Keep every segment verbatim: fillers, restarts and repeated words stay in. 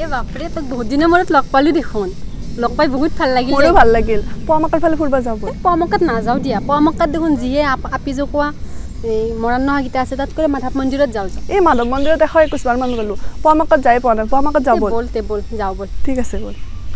বাপৰে তোক বহুত দিনৰ মূৰত লগ পালো দেখোন লগ পাই বহুত ভাল লাগিল মোৰো ভাল লাগিল পোৱামক্কাৰ ফালে ফুৰবা যাব পোৱামক্কাত নাযাও দিয়া পোৱামক্কাত দেখোন যিয়ে আপি জোকোৱা এই মৰাণ নহয় গীতা আছে তাত করে মাধৱ মন্দিৰত যাও যাও এই মাধৱ মন্দিৰত এশ একৈশ বাৰ মান গলো পোৱামক্কাত যাই পোৱা নাই পোৱামক্কাত যাব বল তে বল যাও বল ঠিক আছে বল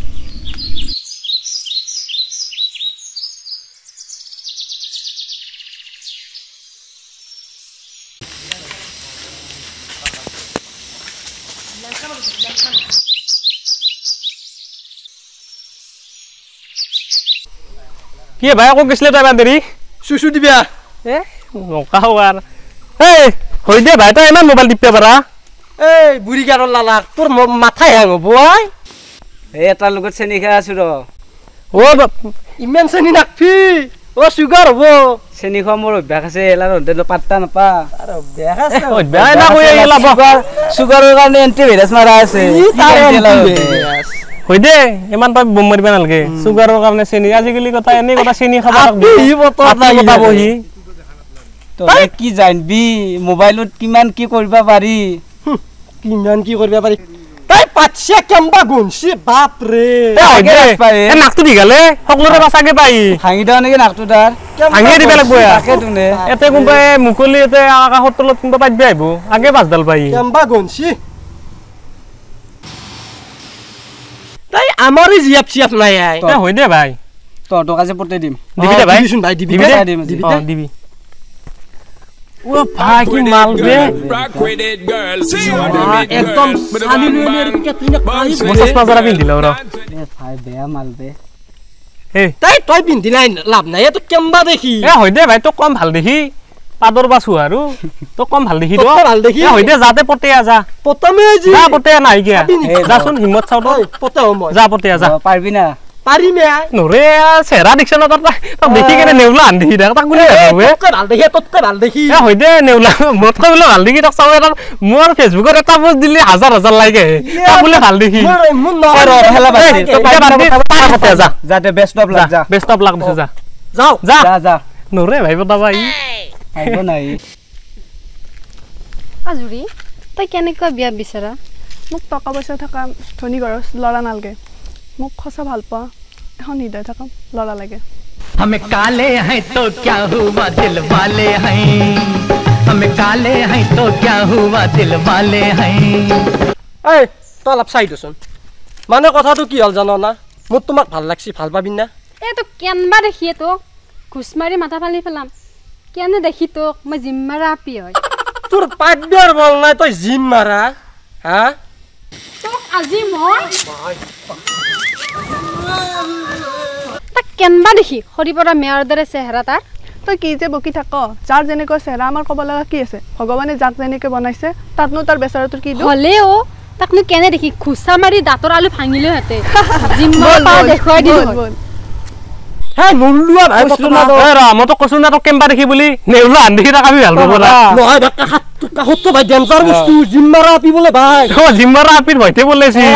কি ভাই আকৌ গিছলে তাই বান্ধৰি সুসু দিবা এ নকাও আর এই হই দে ভাই তই ইমান মোবাইল টিপতে পারা এই বুড়ি গাড়ৰ লালা তোৰ মাথা হ্যাং হ'ব আই এই এটা লগত চেনি খাই আছো ৰ ও ইমান চেনি নাকফি ও সুগাৰ হ'ব চেনি খোৱা মোৰ অভ্যাস আছে এলা ৰন্ধে পাত্তা নাপা আৰু অভ্যাস আছে অভ্যাস না কই এলা সুগাৰ সুগাৰৰ কাৰণে এন্টিভাইৰাছ মাৰা আছে হই দে ইমান তই বম মাৰিবা নালগে সুগাৰৰ কাৰণে চেনি আজিকালি কথা এনে কথা চেনি খাবা লাগবি ই বতৰ নাই বহি তই কি জানবি মোবাইলত কিমান কি কৰিবা পাৰি কিমান কি কৰিবা পাৰি তাই পাছে কেম্বা গুনছি বাপ ৰে এ নাকটো দিগালে সকলোৰে বাছাকে পাই ভাঙি দাও নেকি নাকটো তাৰ ভাঙি দিবা লাগব তাকে তুনে এতে কোনবা মুকলি এতে আকাশৰ তলত কোনবা পাইবে আইব আগে বাছডাল পাই কেম্বা গুনছি তাই আমারই জিয়াপ চিয়াপ নাই আই এ হই দে ভাই তো তো কাজে পড়তে দিম দিবি দে ভাই দিবিছুন ভাই দিবি দিবি দিবি দিবি দিবি ও ভাই কি মাল বে একদম সানি লইলে কেতলিনা পাই পঞ্চাশ পাঁচরা পিন্ধিল র এ ভাই বেয়া মাল বে এ তাই তই পিন্ধি নাই লাভ নাই তো কেম্বা দেখি এ হই দে ভাই তো কম ভাল দেখি পাদর বাছু আৰু তো কম ভাল দেখি তো ভাল দেখি এ হই দে যাতে পটে যা পতমে জি যা পটে নাই গিয়া যাচোন হিম্মত চাও তো পতে মই যা পটে যা পারবি না পারি মে নরে চেহারা দেখছ না তোর দেখি কেনে নেউলা আন্ধি দেখ তাক গুলি হবে তোকে ভাল দেখি তোকে ভাল দেখি এ হই দে নেউলা মত কইলো ভাল দেখি তাক চাও এটা মোর ফেসবুকত এটা পোস্ট দিলি হাজার হাজার লাগে তাক বুলে ভাল দেখি মুন নর হেলা বাকি তো পাই পটে যা যাতে বেস্ট অফ লাক যা বেস্ট অফ লাক যা যাও যা যা যা নরে ভাই বতা ভাই আইব নাই আজুৰি তই কেনেকৈ বিয়া বিচাৰা মোক টকা পইচা থকা ধনী ঘৰৰ ল'ৰা নালগে মোক খসা ভাল পোৱা এখন হৃদয় থকা ল'ৰা লাগে हमें काले हैं तो क्या हुआ दिल वाले हैं हमें काले हैं तो क्या हुआ दिल वाले हैं এই তই অলপ চাই দেচোন মানে কথাটো কি হল জানো না মোৰ তোমাক ভাল লাগছি ভাল পাবি না এ তো কেনবা দেখিয়ে তোক ঘুষ মাৰি মাথা ফালি ফেলাম কেনে দেখি তোক মই জিম্মাৰা আপি হয় তোৰ পাড্ডৰ বল নাই তই জিম মাৰা হা তোক আজি মই তাক কেনবা দেখি হৰিপৰা মেয়ৰ দৰে চেহেৰা তাৰ তই কি যে বকি থাক যাৰ যেনেকৈ চেহেৰা আমাৰ ক'ব লগা কি আছে ভগৱানে যাক যেনেকৈ বনাইছে তাতনো তাৰ বেচাৰাটোৰ কি দুখ হলেও তাকনো কেনে দেখি খুচা মাৰি দাঁতৰ আলু ভাঙিলে হেতে জিম্মাৰা দেখুৱাই দিলো হে নলুৱা ভাই পতনা এ ৰা মই তো কছু না তো কেম্বা দেখি বুলি নেউলা আন্ধি তাক আমি ভাল পাবো না নহয় ভাই কাহাত কাহত ভাই ডেঞ্জাৰ বস্তু জিম মাৰা আপি বলে ভাই ও জিম্মারা আপির ভয়তে বলেছি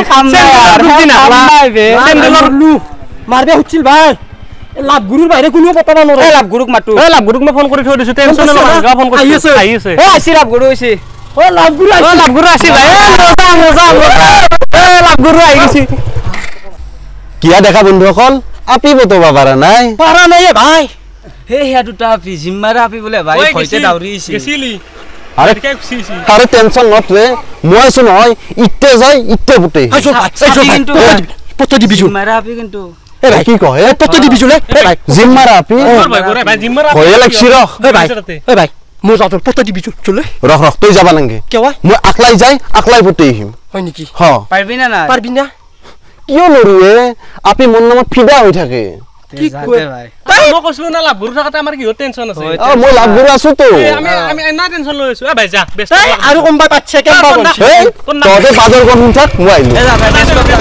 মারবে হচ্ছিল ভাই লাভ গুরুর বাইরে কোনো পতাবা নরে এ লাভ গুৰুক মাতু এ লাভ গুৰুক মই ফোন কৰি থৈ দিছো টেনচন নলবা গা ফোন কৰি আহিছে আহিছে এ আসি লাভ গুৰু হইছে ও লাভ গুরু ও লাভ গুৰু আসি ভাই এ মজা মজা এ লাভ গুৰু আহি গেছি কিয়া দেখা বন্ধুসকল আপি বতবা পাৰা নাই পারা নাই ভাই হে হে দুটা আপি জিম্মাৰা আপি বলে ভাই হইতে দাউৰি আছি গেছিলি আরে কে খুশি আরে টেনশন নট রে মই আছো নহয় ইতে যাই ইতে পুটে কিন্তু পত দিবি জু জিম্মাৰা আপি কিন্তু এ ভাই কি কয় এ পত দিবি জুলে এ ভাই জিম মারা আপি ভাই গোরে ভাই জিম্মারা হয়ে লাগছি র এ ভাই এ ভাই মো যাও পত দিবি জু চলে রখ রখ তুই যাবা নাংগে কেওয়া মই আকলাই যাই আকলাই পুটে আহিম হয় নেকি হ পারবি না না পারবি না কিয় নৰুৱে আপি মন নামত ফিদা হৈ থাকে কি কয় ভাই মই কৈছো না লাভ গুৰু থাকাতে আমাৰ কি টেনচন আছে আ মই লাভ গুৰু আছো তো আমি আমি না টেনচন লৈ আছো এ ভাই যা বেস্ট এই আৰু কোনবা পাচ্ছে কেনবা বলছি এই ততে বাদৰ কোন থাক মই আইলো এ যা ভাই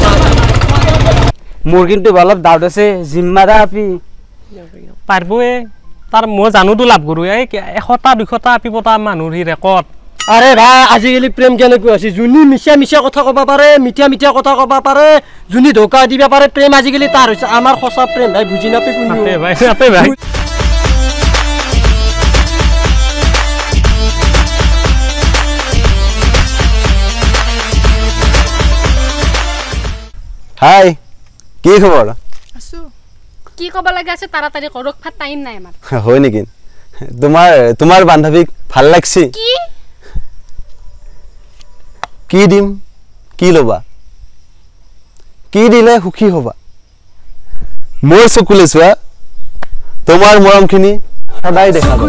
মোৰ কিন্তু অলপ ডাউট আছে জিম্মাৰা আপি পারবো এ তার মই জানো তো লাভ গুৰু এই এশটা দুশটা আপি পতা মানুহৰ হি ৰেকৰ্ড আরে ভাই আজিকালি প্রেম কেনেকৈ আছে জুনি মিছা মিছা কথা কবা পারে মিঠা মিঠা কথা কবা পারে জুনি ধোকা দিবা পারে প্রেম আজিকালি তার হইছে আমার খসা প্রেম ভাই বুঝি নাপে কোন ভাই আপে ভাই হাই কি খবৰ আছো কি ক'ব লাগে আছে তাড়াতাড়ি কৰক ফাট টাইম নাই আমাৰ হয় নেকি তোমাৰ তোমাৰ বান্ধৱীক ভাল লাগছি কি কি দিম কি লবা কি দিলে সুখী হবা মোৰ চকুলে চোৱা তোমাৰ মৰমখিনি সদায় দেখাব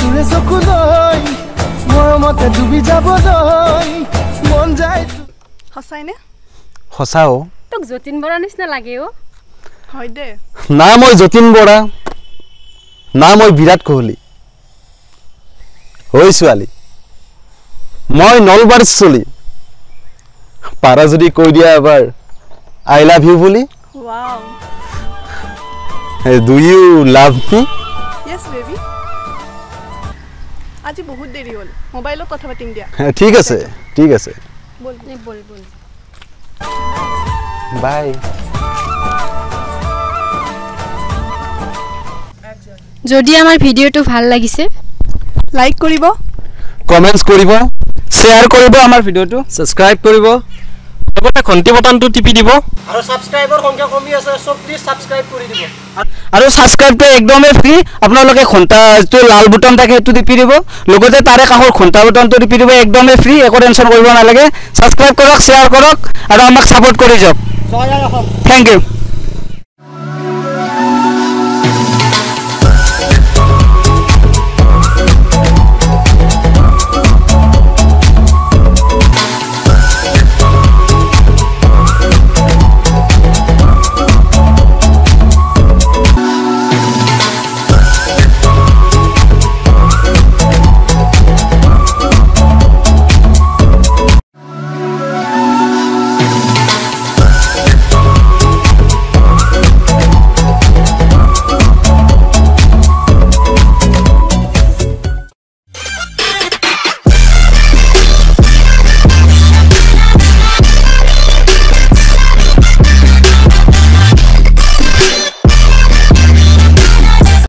সঁচাইনে সঁচাও তোক যতীন বৰা নিচিনা লাগে অ হয় দে না মই যতীন বৰা না মই বিৰাট কোহলি ঐ ছোৱালী মই নলবাৰীৰ চলি পাৰা যদি কৈ দিয়া এবাৰ আই লাভ ইউ বুলি wow do you love me yes baby আজি বহুত দেৰি হ'ল মোবাইলত কথা পাতিম দিয়া ঠিক আছে ঠিক আছে বল বল বল বাই যদি আমাৰ ভিডিঅ'টো ভাল লাগিছে লাইক কৰিব কমেন্টছ কৰিব শ্বেয়াৰ কৰিব আমাৰ ভিডিঅ'টো সাবস্ক্ৰাইব কৰিব লগতে ঘণ্টি বটনটো টিপি দিব আৰু ছাবস্ক্ৰাইবৰ সংখ্যা কমি আছে সব প্লিজ ছাবস্ক্ৰাইব কৰি দিব আৰু ছাবস্ক্ৰাইবটো একদমেই ফ্ৰী আপোনালোকে ঘণ্টা যিটো লাল বুটাম থাকে সেইটো টিপি দিব লগতে তাৰে কাষৰ ঘণ্টা বুটামটো টিপি দিব একদমেই ফ্ৰী একো টেনশ্যন কৰিব নালাগে ছাবস্ক্ৰাইব কৰক শ্বেয়াৰ কৰক আৰু আমাক ছাপোৰ্ট কৰি যাওক জয় আই অসম থেংক ইউ